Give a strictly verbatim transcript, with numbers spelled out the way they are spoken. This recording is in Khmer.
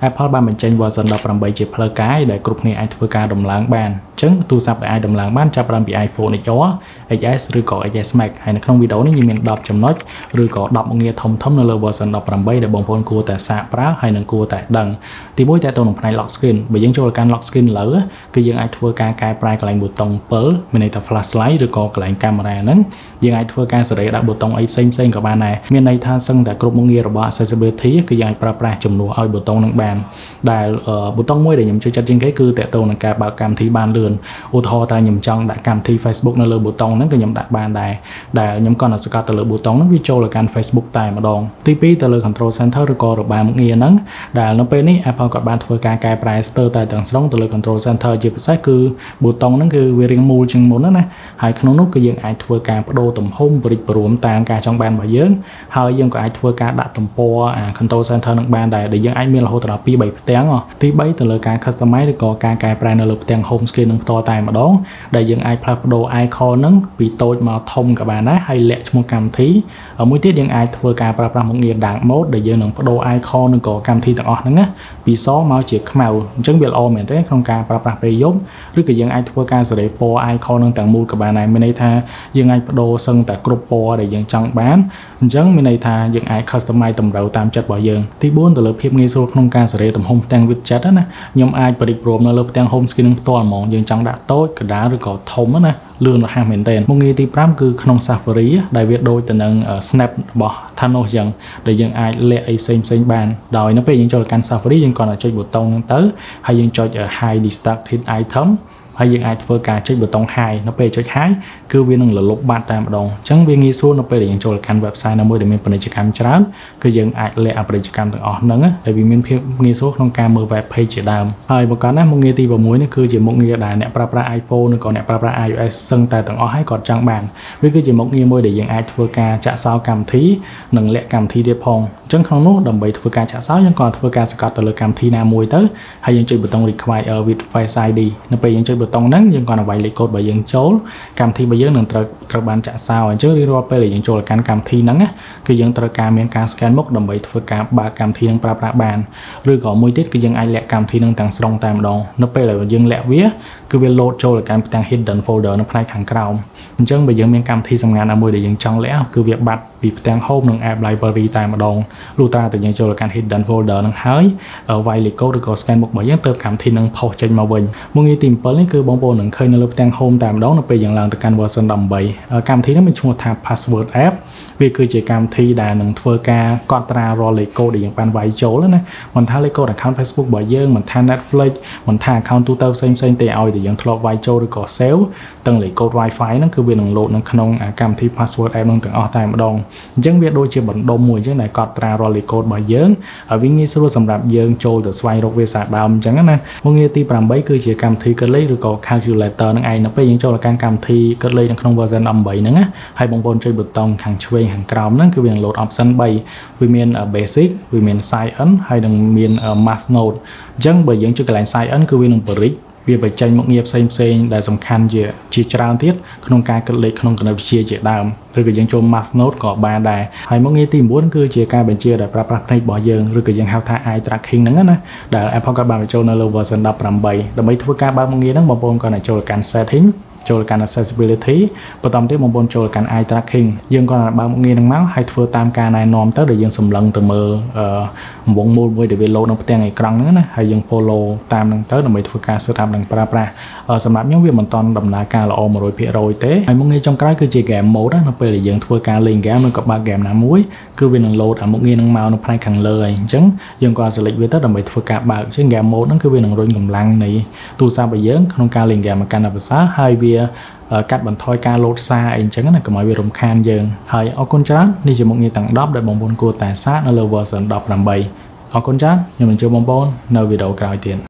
Apple បានបញ្ចេញ version ដប់ប្រាំបី ជាផ្លូវការដែលគ្រប់គ្នាអាចធ្វើការដំឡើងបានអញ្ចឹងទូរស័ព្ទដែលអាចដំឡើងបានចាប់ផ្ដើមពី iPhone เอ็กซ์ អារ เอ็กซ์ เอส ឬក៏ เอ็กซ์ เอส Max ហើយនៅក្នុងវីដេអូនេះយើងមានដប់ចំណុចឬក៏ដប់មុខងារធំធំនៅលើ version ដប់ប្រាំបីដែលបងប្អូនគួរតែសាកប្រើហើយនឹងគួរតែដឹងទីមួយតើតើក្នុងផ្នែក lock screen បើយើងចូលកាន់ lock screen លើគឺយើងអាចធ្វើការកែប្រែកន្លែងប៊ូតុងពិលមានន័យថា flashlight ឬក៏កន្លែងកាមេរ៉ាហ្នឹងយើងអាចធ្វើការសេរីដាក់ប៊ូតុងអីផ្សេងផ្សេងក៏បានដែរមានន័យថាសឹងតែគ្រប់មុខងាររបស់ accessibility គឺយើងអាចប្រើប្រាស់ជំនួសឲ្យប៊ូតុងហ្នឹងបានដែលប៊ូតុងមួយដែលខ្ញុំចូលចិត្តជាងគេគឺតើតើនឹងការបើកកម្មវិធីបានលឿនឧទាហរណ៍តើខ្ញុំចង់ដាក់កម្មវិធី Facebook នៅលើប៊ូតុងហ្នឹងគឺខ្ញុំដាក់បានដែរដែលខ្ញុំគាត់តែសកាត់ទៅលើប៊ូតុងហ្នឹងវាចូលទៅកាន់ Facebook តែម្ដងទីពីរទៅលើ control center ឬក៏របាំមុខងារហ្នឹងដែលនៅពេលនេះ Apple គាត់បានធ្វើការកែប្រែស្ទើរតែទាំងស្រុងទៅលើ control center ជាពិសេសគឺប៊ូតុងហ្នឹងគឺវារាងមូលជាងមុនណាហើយក្នុងនោះគឺយើងអាចធ្វើការបដូរទំហំបរិចព្រមតាមការចង់បានរបស់យើងហើយយើងក៏អាចធ្វើការដាក់ទំព័រ control center នឹងបានដែរដែលយើងអាចមានរហូតដល់ពីរបីផ្ទាំងទីបីទៅលើការ customize ឬក៏ការកែប្រែនៅលើផ្ទាំង home screen នឹងផ្ទាល់តែម្ដងដែលយើងអាចផ្លាស់ប្ដូរ icon ហ្នឹងពីតូចមកធំក៏បានដែរហើយលាក់ឈ្មោះកម្មវិធីមួយទៀតយើងអាចធ្វើការប្រើប្រាស់មុខងារ dark mode ដែលយើងនឹងប្ដូរ icon និងក៏កម្មវិធីទាំងអស់ហ្នឹងណាពីសមកជាខ្មៅអញ្ចឹងវាល្អមែនទេក្នុងការប្រើប្រាស់ពេលយប់ឬក៏យើងអាចធ្វើការសេរីពណ៌ icon នឹងទាំងមូលក៏បានដែរមានន័យថាយើងអាចបដូរសឹងតែគ្រប់ពណ៌ដែលយើងចង់បានអញ្ចឹងមានន័យថាយើងអាច customize តម្រូវតាមចិត្តរបស់យើងទីបួនទៅលើភាពងាយស្រួលក្នុងការសេរីទំហំផ្ទាំង widget ណាខ្ញុំអាចបរិចព្រមនៅលើផ្ទាំង home screen នឹងផ្ទាល់ហ្មងយើងចង់ដាក់តូចកណ្ដាលឬក៏ធំណាលឿនរហ័សមែនទែនមុខងារទីប្រាំគឺក្នុង Safari ដែលវាដូចទៅនឹង Snap របស់ Thanos អញ្ចឹងដែលយើងអាចលាក់អីផ្សេងផ្សេងបានដោយនៅពេលយើងចូលកាន់ Safari យើងគ្រាន់តែចុចប៊ូតុងហ្នឹងទៅហើយយើងចុច Hide Distracted Item ហើយយើងអាចធ្វើការចុចប៊ូតុង Hide នៅពេលចុច Hide គឺវានឹងរលុបបាត់តែម្ដងអញ្ចឹងវាងាយស្រួលនៅពេលដែលយើងចូលកាន់ website ណាមួយដែលមានពាណិជ្ជកម្មច្រើនគឺយើងអាចលាក់ពាណិជ្ជកម្មទាំងអស់ហ្នឹងដែលវាមានភាពងាយស្រួលក្នុងការមើល web page ជាដើមហើយបើកាលណាមុខងារទី៦នេះគឺជាមុខងារដែលអ្នកប្រើប្រាស់ iPhone ឬក៏អ្នកប្រើប្រាស់ iOS សឹងតែទាំងអស់ហើយគាត់ចង់បានវាគឺជាមុខងារមួយដែលយើងអាចធ្វើការចាក់សោកម្មវិធីនិងលាក់កម្មវិធីទៀតផងអញ្ចឹងក្នុងនោះដើម្បីធ្វើការចាក់សោយើងក៏ធ្វើការសង្កត់ទៅលើកម្មវិធីណាមួយទៅហើយយើងចុចប៊ូតុង require with Face ไอ ดี នៅពេលយើងចុចប៊ូតុងហ្នឹងយើងគាត់ឲ្យវាយលេខកូដរបស់យើងចូលកម្មវិធីរបស់យើងនឹងត្រូវត្រូវបានចាក់សោអញ្ចឹងរៀងរាល់ពេលដែលយើងចូលកាន់កម្មវិធីហ្នឹងគឺយើងត្រូវការមានការ scan មុខដើម្បីធ្វើការបើកកម្មវិធីនឹងប្រើប្រាស់បានឬក៏មួយទៀតគឺយើងអាចលាក់កម្មវិធីនឹងទាំងស្រុងតែម្ដងនៅពេលដែលយើងលាក់វាគឺវា load ចូលទៅកាន់ផ្ទាំង hidden folder នៅផ្នែកខាងក្រោមអញ្ចឹងបើយើងមានកម្មវិធីសម្ងាត់ណាមួយដែលយើងចង់លាក់គឺវាបាត់ពីផ្ទាំង home និង app library តែម្ដងលុះត្រាតែយើងចូលទៅកាន់ hidden folder ហ្នឹងហើយវាយលេខកូដឬក៏ scan មុខរបស់យើងទៅកម្មវិធីនឹងផុសចេញមកវិញមុខងារទី7នេះគឺបងប្អូននឹងឃើញនៅលើផ្ទាំង home តែម្ដងនៅពេលយើងឡើងទៅកាន់ version ដប់ប្រាំបីកម្មវិធីនេះមានឈ្មោះថា password app វាគឺជាកម្មវិធីដែលនឹងធ្វើការកត់ត្រារាល់លេខកូដដែលយើងបានវាយចូលណាមិនថាលេខកូដ account Facebook របស់យើងមិនថា Netflix មិនថា account ទូទៅផ្សេងផ្សេងទេឲ្យតែយើងធ្លាប់វាយចូលឬក៏ save ទាំងលេខកូដ Wi-Fi ហ្នឹងគឺវានឹង load នៅក្នុងកម្មវិធី password app ហ្នឹងទាំងអស់តែម្ដងអញ្ចឹងវាដូចជាបណ្ដុំមួយអញ្ចឹងដែលកត់ត្រារាល់លេខកូដរបស់យើងហើយវាងាយស្រួលសម្រាប់យើងចូលទៅស្វែងរកវាសារដើមអញ្ចឹងណាមុខងារទីប្រាំបីគឺជាកម្មវិធីគិតលេខឬក៏ calculator ហ្នឹងឯងនៅពេលយើងចូលទៅកាន់កម្មវិធីគិតលេខនៅក្នុង version ដប់ប្រាំបីហ្នឹងណាហើយបងប្អូនចុចប៊ូតុងខាងឆ្វេងខាងក្រោមហ្នឹងគឺវានឹង load option បីវាមាន basic វាមាន sign in ហើយនឹងមាន math node អញ្ចឹងបើយើងចុចកន្លែង sign in គឺវានឹងបរិចវាបញ្ចេញមុខងារផ្សេងផ្សេងដែលសំខាន់ជាជាច្រើនទៀតក្នុងការគិតលេខក្នុងគណិតវិទ្យាជាដើមឬក៏យើងចូល math node ក៏បានដែរហើយមុខងារទី៩គឺជាការបញ្ជាដែលប្រើប្រាស់ផ្នែករបស់យើងឬក៏យើងហៅថា eye tracking ហ្នឹងណាដែល Apple ក៏បានបញ្ចូលនៅលើ version ដប់ប្រាំបីដើម្បីធ្វើការបើកមុខងារហ្នឹងបងប្អូនក៏អាចចូលកាន់ setting ចូលកាន់ accessibility បន្តទៀតបងប្អូនចូលកាន់ eye tracking យើងក៏បើកមុខងារហ្នឹងមកហើយធ្វើតាមការណែនាំទៅដែលយើងសម្លឹងទៅមើលអឺវងមូលមួយដែលវា load នៅផ្ទាំងអេក្រង់ហ្នឹងណាហើយយើង follow តាមហ្នឹងទៅដើម្បីធ្វើការ set up និងប្រើប្រាស់សម្រាប់ខ្ញុំវាមិនតាន់ដំណើរការល្អ một trăm phần trăm ទេហើយមុខងារចុងក្រោយគឺជា game mode នៅពេលដែលយើងធ្វើការលេង game ឬក៏បើក game ណាមួយគឺវានឹង load អាមុខងារហ្នឹងមកនៅផ្នែកខាងលើហើយអញ្ចឹងយើងក៏ select វាទៅដើម្បីធ្វើការបើកអញ្ចឹង game mode ហ្នឹងគឺវានឹងរុញកម្លាំងនៃទូរស័ព្ទរបស់យើងក្នុងការលេង game មកកាន់តែប្រសើរហើយវាកាត់បន្ថយការ load សារអីអញ្ចឹងណាកុំឲ្យវារំខានយើងហើយអរគុណច្រើននេះជាមុខងារទាំងដប់ដែលបងប្អូនគួរតែសាកនៅលើ version ដប់ប្រាំបីអរគុណច្រើនខ្ញុំនឹងជួបបងប្អូននៅវីដេអូក្រោយទៀត